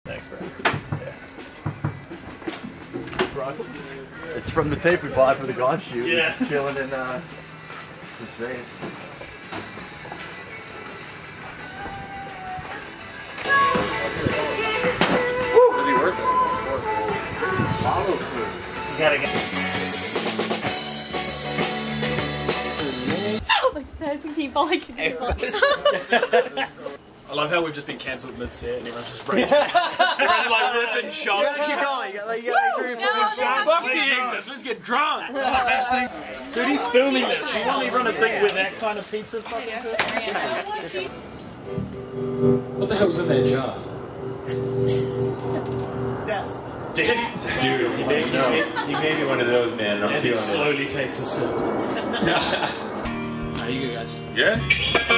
Thanks, bro. Yeah. It's from the tape we bought for the Gone shoot. Yeah. It's chilling in his face. Really worth it. Follow through. You gotta get. Like that and keep all I can do. I love how we've just been cancelled mid-set and everyone's just raging. Everyone's like ripping shots. You gotta keep going. You gotta 3 or 4 shots. Fuck the exits, let's get drunk. Dude, he's filming this. You want everyone to think we're that kind of pizza fucking person? What the hell was in that jar? Death. Death? Dude, he gave me one of those, man. And I'm as he slowly takes a sip. How you good, guys? Yeah?